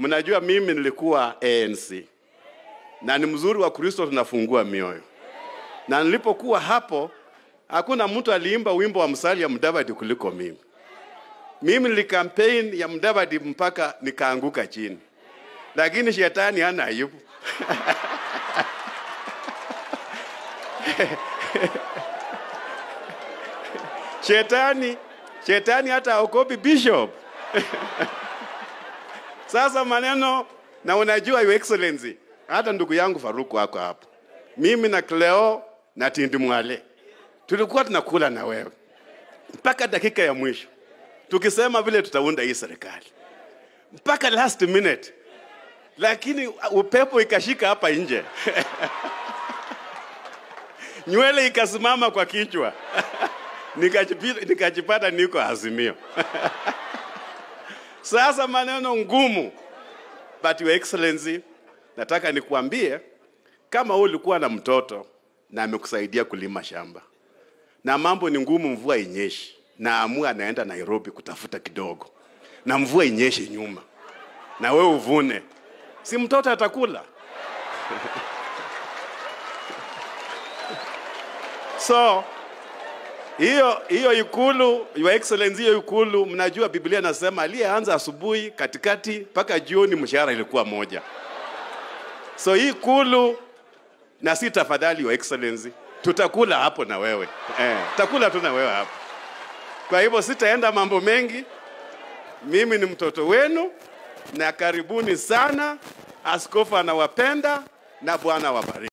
Mnajua mimi nilikuwa ANC. Na ni mzuri wa Kristo tunafungua mioyo. Na nilipokuwa hapo, hakuna mtu aliimba wimbo wa Musalia Mudavadi kuliko mimi. Mimi nilikampeni ya Mudavadi mpaka nikaanguka chini. Lakini shetani hana aibu. Shetani hata haogopi bishop. Sasa maneno, na unajua your excellency, hata ndugu yangu Faruku wako hapo. Mimi na Cleo na Tindi Mwale tulikuwa tunakula na wewe mpaka dakika ya mwisho, tukisema vile tutaunda hii serikali mpaka last minute, lakini upepo ikashika hapa nje. Nywele ikasimama kwa kichwa. Nikajipata niko Azimio. Sasa maneno ngumu. But your excellency, nataka nikuambie, kama ulikuwa na mtoto na amekusaidia kulima shamba, na mambo ni ngumu, mvua inyeshi, na amua anaenda Nairobi kutafuta kidogo, na mvua inyeshe nyuma, na wewe uvune, si mtoto atakula? So hiyo ikulu, your excellency, hiyo ikulu, mnajua Biblia inasema aliyeanza asubuhi, katikati mpaka jioni mshahara ilikuwa moja. So hii ikulu, na si tafadhali your excellency, tutakula hapo na wewe. Tutakula tu na wewe hapo. Kwa hivyo sitaenda mambo mengi. Mimi ni mtoto wenu na karibuni sana. Askofu anawapenda na Bwana wabariki.